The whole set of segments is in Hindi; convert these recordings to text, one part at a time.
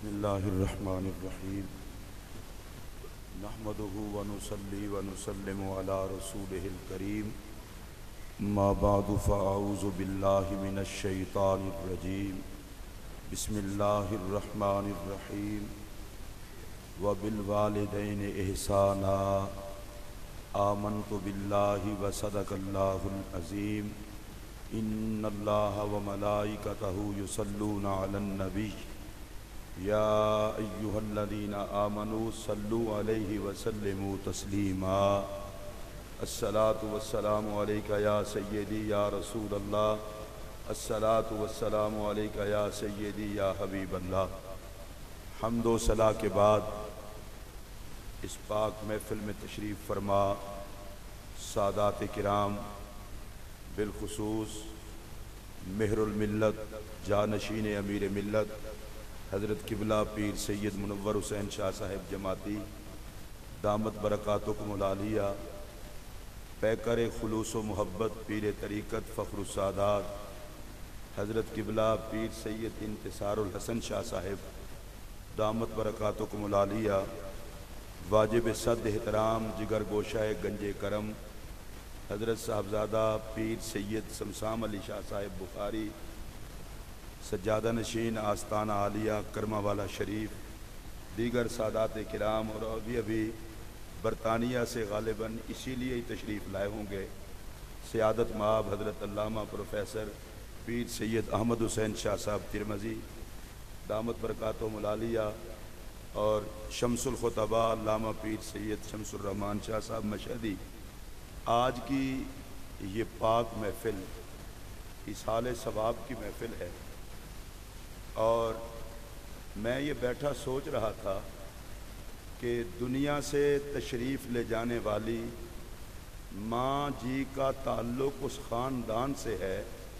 बिस्मिल्लाहिर्रहमानिर्रहीम नहमदुहु व नुसल्ली व नुसल्लिमु अला रसूलिहिल करीम अम्मा बअदु फ़अऊज़ु बिल्लाहि मिनश शैतानिर रजीम बिस्मिल्लाहिर्रहमानिर्रहीम व बिल वालिदैनि इहसाना आमन्तु बिल्लाहि व सदक़ल्लाहुल अज़ीम इन्नल्लाहा व मलाइकतहु युसल्लूना अलन नबी या अय्युहल्लज़ीना आमनू सल्लु अलैहि व सल्लिमू तस्लीमा अस्सलातु वस्सलामु अलैका या सय्यदी या रसूलल्लाह अस्सलातु वस्सलामु अलैका या सय्यदी या हबीबल्लाह। हम्दो सला के बाद इस पाक महफिल में तशरीफ़ फरमा सादात किराम बिलखुसूस मेहरुल मिल्लत जानशीन अमीर मिल्लत हज़रत किबला पीर सैयद मुनव्वर हुसैन शाह साहिब जमाती दामत बरकातुकुमुल आलिया पैकर खुलूस व मोहब्बत पीर तरीक़त फ़ख्रुस्सादात हज़रत किबला पीर सैयद इंतिसार-ul-हसन शाह साहिब दामत बरकातुकुमुल आलिया वाजिब सद एहतराम जिगर गोशाए गंजे करम हज़रत साहबजादा पीर सैयद शमसाम अली शाह साहिब बुखारी सज्जादा नशीन आस्ताना आलिया कर्मा वाला शरीफ दीगर सादात किराम और अभी बरतानिया से गालिबन इसीलिए ही तशरीफ़ लाए होंगे सियादत माब हज़रत अल्लामा प्रोफेसर पीर सैयद अहमद हुसैन शाह साहब तिरमज़ी दामत बरकातुहुल आलिया और शमसुल खुतबा अल्लामा पीर सैयद शमसुर रहमान शाह साहब मशहदी। आज की ये पाक महफ़िल इसाले सवाब की महफ़िल है और मैं ये बैठा सोच रहा था कि दुनिया से तशरीफ़ ले जाने वाली माँ जी का ताल्लुक़ उस ख़ानदान से है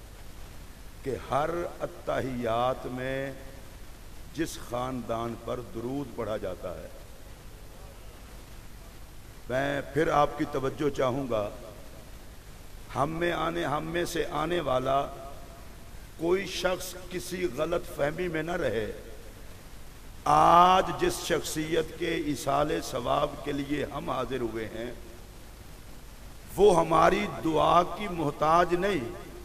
कि हर अत्तहियात में जिस ख़ानदान पर दुरूद पढ़ा जाता है। मैं फिर आपकी तवज्जो चाहूँगा, हम में से आने वाला कोई शख्स किसी गलत फहमी में न रहे। आज जिस शख्सियत के इसाले सवाब के लिए हम हाजिर हुए हैं वो हमारी दुआ की मोहताज नहीं,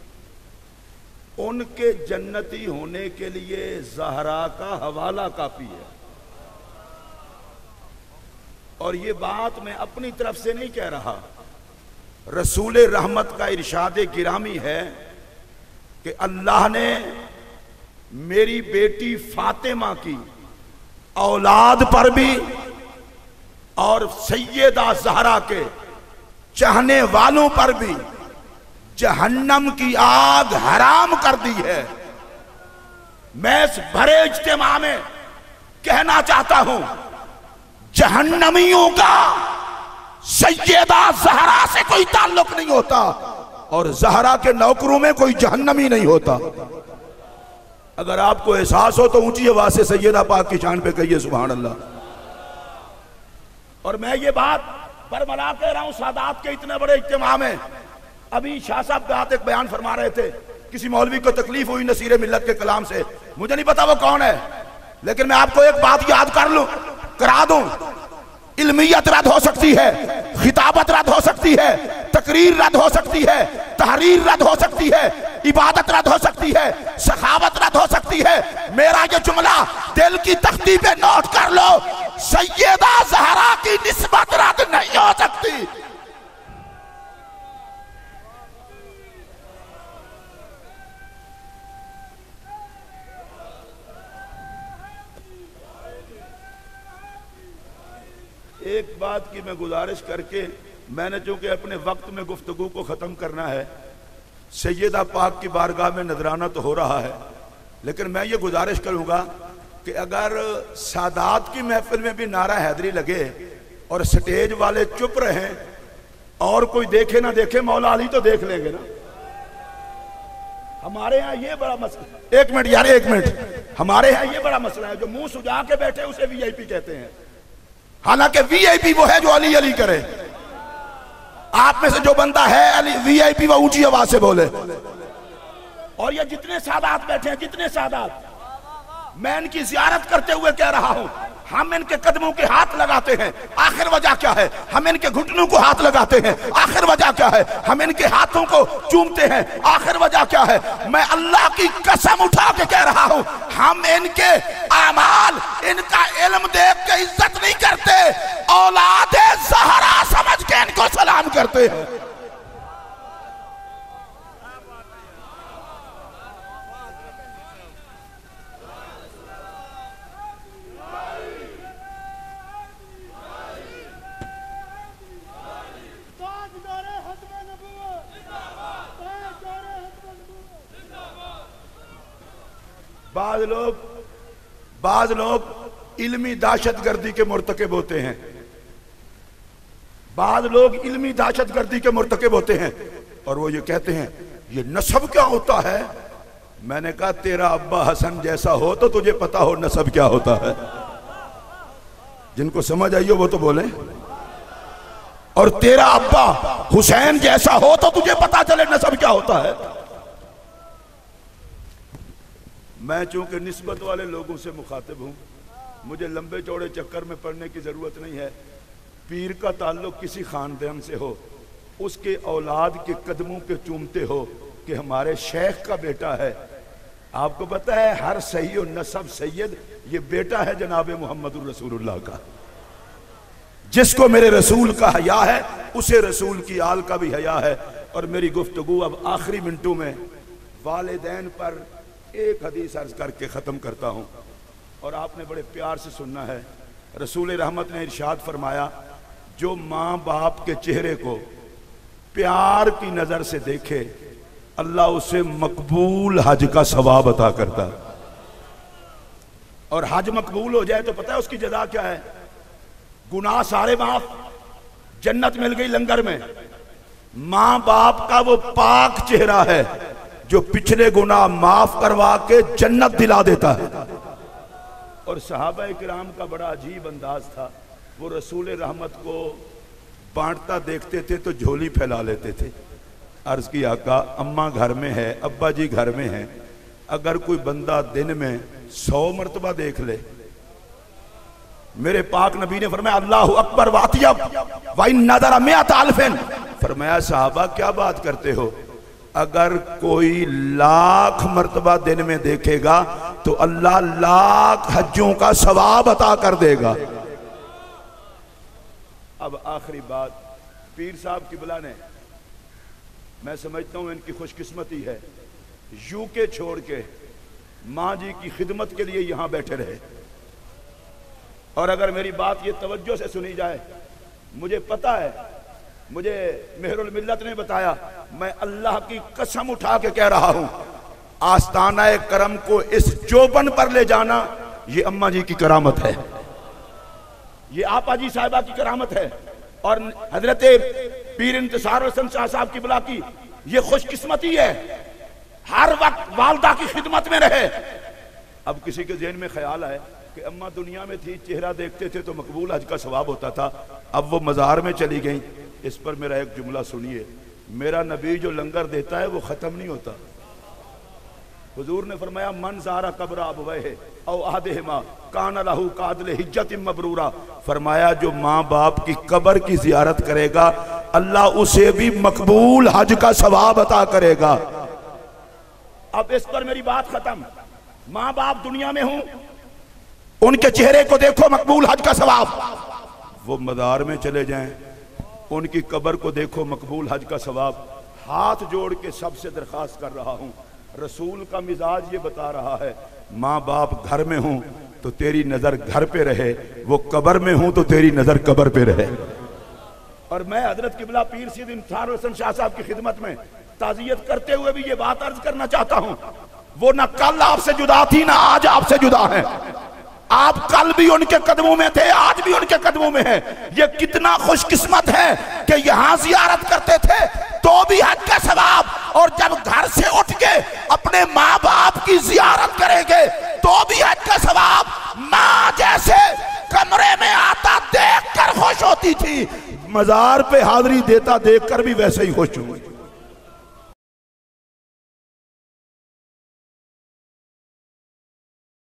उनके जन्नती होने के लिए ज़हरा का हवाला काफ़ी है। और ये बात मैं अपनी तरफ से नहीं कह रहा, रसूल रहमत का इरशाद गिरामी है कि अल्लाह ने मेरी बेटी फातिमा की औलाद पर भी और सैयदा ज़हरा के चाहने वालों पर भी जहन्नम की आग हराम कर दी है। मैं इस भरे इज्तिमा में कहना चाहता हूं, जहन्नमियों का सैयदा ज़हरा से कोई ताल्लुक नहीं होता और ज़हरा के नौकरों में कोई जहन्नमी नहीं होता। अगर आपको एहसास हो तो ऊंची आवाज से सैयदा पाक की शान पे कहिए सुभान अल्लाह। और मैं ये बात बरमला कह रहा हूं सादात के इतने बड़े इज्तिमा में। अभी शाह साहब के हाथ एक बयान फरमा रहे थे, किसी मौलवी को तकलीफ हुई नसीरे मिल्लत के कलाम से, मुझे नहीं पता वो कौन है, लेकिन मैं आपको एक बात याद करा दूं, इल्मियत रद्द हो सकती है, खिताबत रद्द हो सकती है, तकरीर रद्द हो सकती है, तहरीर रद्द हो सकती है, इबादत रद्द हो सकती है, सखावत रद्द हो सकती है। मेरा ये जुमला दिल की तख्ती पे नोट कर लो, सैयदा ज़हरा की निस्बत रद्द नहीं हो सकती। एक बात की मैं गुजारिश करके, मैंने चूंकि अपने वक्त में गुफ्तगू को ख़त्म करना है, सैयदा पाक की बारगाह में नजराना तो हो रहा है, लेकिन मैं ये गुजारिश करूँगा कि अगर सादात की महफिल में भी नारा हैदरी लगे और स्टेज वाले चुप रहें और कोई देखे ना देखे, मौला अली तो देख लेंगे ना। हमारे यहाँ ये बड़ा मसला, एक मिनट यार एक मिनट, हमारे यहाँ ये बड़ा मसला है, जो मुंह सुजा के बैठे उसे VIP कहते हैं, हालांकि VIP वो है जो अली अली करे। आप में से जो बंदा है अली VIP वो ऊंची आवाज से बोले। और ये जितने सादात बैठे हैं, जितने सादात, मैं इनकी जियारत करते हुए कह रहा हूं, हम इनके कदमों के हाथ लगाते हैं, आखिर वजह क्या है? हम इनके घुटनों को हाथ लगाते हैं, आखिर वजह क्या है? हम इनके हाथों को चूमते हैं, आखिर वजह क्या है? मैं अल्लाह की कसम उठा के कह रहा हूं, हम इनके आमाल, इनका इल्म देख के इज्जत नहीं करते, औलादे ज़हरा समझ के इनको सलाम करते हैं। बाज लोग इल्मी दहशतगर्दी के मुर्तकिब होते हैं, बाज लोग इल्मी दहशतगर्दी के मुर्तकिब होते हैं और वो ये कहते हैं ये नसब क्या होता है। मैंने कहा तेरा अब्बा हसन जैसा हो तो तुझे पता हो नसब क्या होता है। जिनको समझ आई हो वो तो बोले। और तेरा अब्बा हुसैन जैसा हो तो तुझे पता चले नसब क्या होता है। मैं चूंकि निस्बत वाले लोगों से मुखातिब हूं, मुझे लंबे चौड़े चक्कर में पड़ने की जरूरत नहीं है। पीर का ताल्लुक किसी खानदान से हो, उसके औलाद के कदमों के चूमते हो कि हमारे शेख का बेटा है। आपको पता है हर सही और नसब सैयद ये बेटा है जनाब मोहम्मद रसूलुल्लाह का। जिसको मेरे रसूल का हया है उसे रसूल की आल का भी हया है। और मेरी गुफ्तगू अब आखिरी मिनटों में वालिदैन पर एक हदीस अर्ज करके ख़त्म करता हूँ और आपने बड़े प्यार से सुनना है। रसूल रहमत ने इरशाद फरमाया, जो माँ बाप के चेहरे को प्यार की नज़र से देखे अल्लाह उसे मकबूल हज का सवाब अता करता है। और हज मकबूल हो जाए तो पता है उसकी जज़ा क्या है? गुनाह सारे माफ, जन्नत मिल गई लंगर में। माँ बाप का वो पाक चेहरा है जो पिछले गुनाह माफ करवा के जन्नत दिला देता है। और सहाबा किराम का बड़ा अजीब अंदाज था, वो रसूल रहमत को बांटता देखते थे तो झोली फैला लेते थे। अर्ज की आका अम्मा घर में है, अब्बा जी घर में है, अगर कोई बंदा दिन में 100 मरतबा देख ले, मेरे पाक नबी ने फरमाया अल्लाहु अकबर वातियब व इन नज़रा मिअत अल्फिन। फरमाया साहबा क्या बात करते हो, अगर कोई 1,00,000 मरतबा दिन में देखेगा तो अल्लाह 1,00,000 हज्जों का सवाब अता कर देगा। अब आखिरी बात, पीर साहब किबला ने, मैं समझता हूं इनकी खुशकिस्मती है, यूके छोड़ के माँ जी की खिदमत के लिए यहां बैठे रहे। और अगर मेरी बात ये तवज्जो से सुनी जाए, मुझे पता है, मुझे मेहरुल मिल्लत ने बताया, मैं अल्लाह की कसम उठा के कह रहा हूं, आस्ताना करम को इस जोबन पर ले जाना ये अम्मा जी की करामत है, ये आपा जी साहिबा की करामत है। और हजरत पीर इंतिसार-ul-हसन शाह साहब की बुला की ये खुशकिस्मती है, हर वक्त वालदा की खिदमत में रहे। अब किसी के ज़हन में ख्याल आए कि अम्मा दुनिया में थी, चेहरा देखते थे तो मकबूल हज का सवाब होता था, अब वो मज़ार में चली गई। इस पर मेरा एक जुमला सुनिए, मेरा नबी जो लंगर देता है वो ख़त्म नहीं होता। हुजूर ने फरमाया मन ज़ारा कब्र अबवैहि औ अहदिहिमा कान लहू कादल हिज्जतिन मबरूरा। फरमाया जो माँ बाप की कब्र की जियारत करेगा अल्लाह उसे भी मकबूल हज का सवाब अता करेगा। अब इस पर मेरी बात खत्म। माँ बाप दुनिया में हूं, उनके चेहरे को देखो मकबूल हज का सवाब। वो मज़ार में चले जाएं, उनकी कब्र को देखो मकबूल हज का सवाब। हाथ जोड़ के सबसे दरख्वास्त कर रहा हूं, रसूल का मिजाज ये बता रहा है, माँ बाप घर में हूं तो तेरी नजर घर पे रहे, वो कब्र में हूं तो तेरी नजर कब्र पे रहे। और मैं हजरत किबला पीर सैयद इंतिसार-ul-हसन शाह साहब की खिदमत में ताज़ियत करते हुए भी ये बात अर्ज करना चाहता हूं, वो ना कल आपसे जुदा थी ना आज आपसे जुदा है। आप कल भी उनके कदमों में थे, आज भी उनके कदमों में है। ये कितना खुशकिस्मत है कि यहां जियारत करते थे तो भी हज का सवाब, और जब घर से उठ के अपने माँ बाप की जियारत करेंगे तो भी हज का सवाब। माँ जैसे कमरे में आता देख कर खुश होती थी, मजार पे हाजिरी देता देख कर भी वैसे ही खुश हुई।